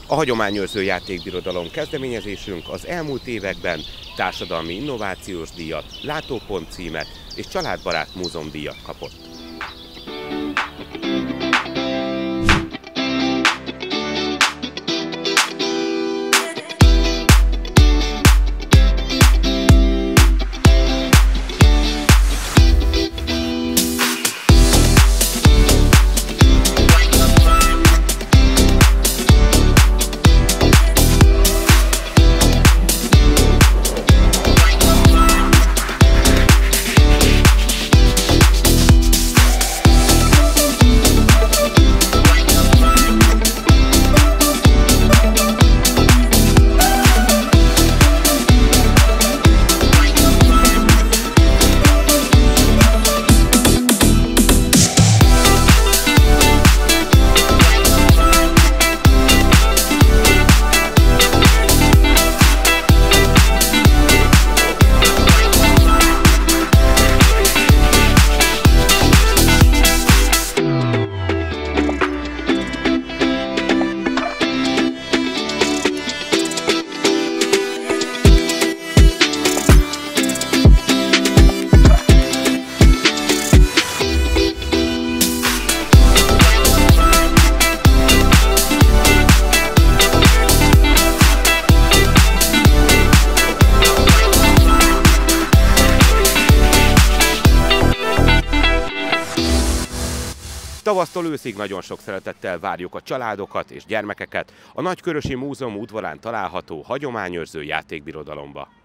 A hagyományőrző játékbirodalom kezdeményezésünk az elmúlt években társadalmi innovációs díjat, látópont címet és családbarát múzeumdíjat kapott. Tavasztól őszig nagyon sok szeretettel várjuk a családokat és gyermekeket a Nagykörösi Múzeum udvarán található hagyományőrző játékbirodalomba.